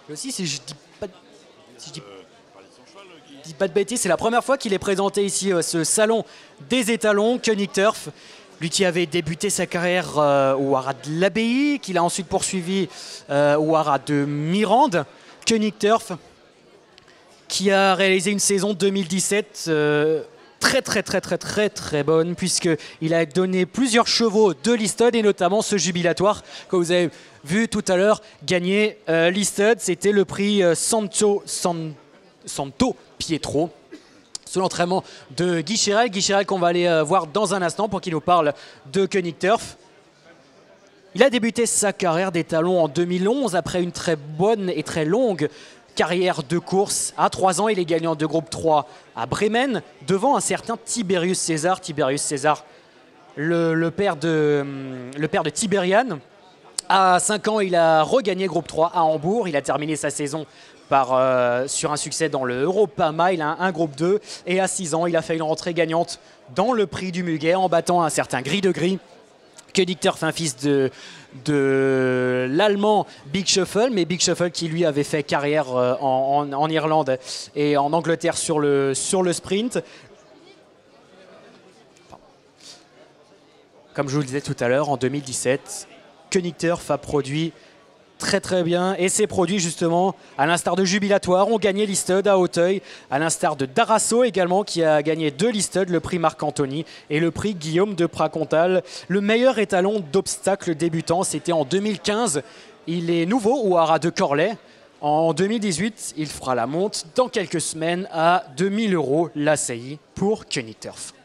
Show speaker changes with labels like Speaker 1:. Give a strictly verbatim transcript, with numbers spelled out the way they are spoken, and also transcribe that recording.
Speaker 1: Et aussi, si je dis pas, de- si je dis, dis pas de bêtises, c'est la première fois qu'il est présenté ici, euh, ce salon des étalons, Koenig Turf. Lui qui avait débuté sa carrière euh, au Haras de l'Abbaye, qu'il a ensuite poursuivi euh, au Haras de Mirande. Koenig Turf, qui a réalisé une saison deux mille dix-sept euh, très très très très très très bonne, puisqu'il a donné plusieurs chevaux de Listed, et notamment ce jubilatoire que vous avez vu tout à l'heure gagner euh, Listed. C'était le prix euh, Santo, San- Santo Pietro, sous l'entraînement de Guy Chirel. Guy Chirel qu'on va aller euh, voir dans un instant pour qu'il nous parle de Koenig Turf. Il a débuté sa carrière d'étalon en deux mille onze après une très bonne et très longue carrière de course. À trois ans, il est gagnant de groupe trois à Bremen, devant un certain Tiberius César. Tiberius César, le, le père de, le père de Tiberian. À cinq ans, il a regagné groupe trois à Hambourg. Il a terminé sa saison par, euh, sur un succès dans le Europa Mile, hein, un groupe deux. Et à six ans, il a fait une rentrée gagnante dans le prix du Muguet en battant un certain Gris de Gris. Koenig Turf, un fils de, de l'allemand Big Shuffle, mais Big Shuffle qui lui avait fait carrière euh, en, en- en Irlande et en Angleterre sur le, sur le sprint. Comme je vous le disais tout à l'heure, en deux mille dix-sept, Koenig Turf a produit très très bien, et ces produits justement, à l'instar de Jubilatoire, ont gagné Listed à Hauteuil, à l'instar de Darasso également, qui a gagné deux Listed, le prix Marc-Anthony et le prix Guillaume de Pracontal. Le meilleur étalon d'obstacle débutant, c'était en deux mille quinze. Il est nouveau au Haras de Corlay. En deux mille dix-huit, il fera la monte dans quelques semaines à deux mille euros l'A C I pour Koenig Turf.